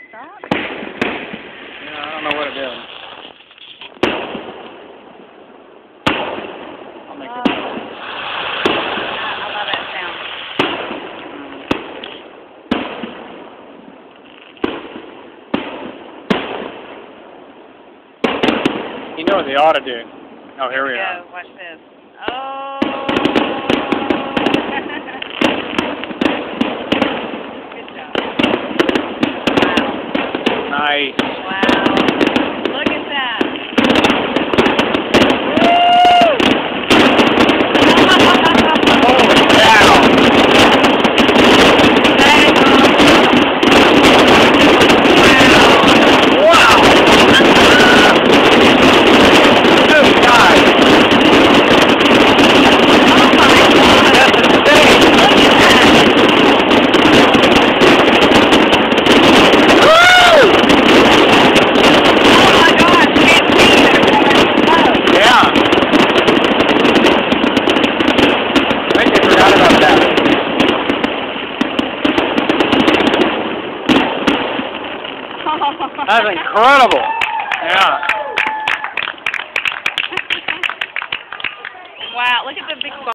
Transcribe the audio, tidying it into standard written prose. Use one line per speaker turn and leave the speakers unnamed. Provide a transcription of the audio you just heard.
stop?
Yeah, I don't know what it is. I'll make it.
I love that sound.
You know what they ought to do. Oh, here we are.
Go. Watch this. Oh. Good job. Wow.
Nice.
Wow. Look at that.
Holy cow. Wow. Good God. That's insane. Woo!
Oh my gosh, can't see it.
Yeah. I think they forgot about that. That's incredible. Yeah.
Wow, look at the big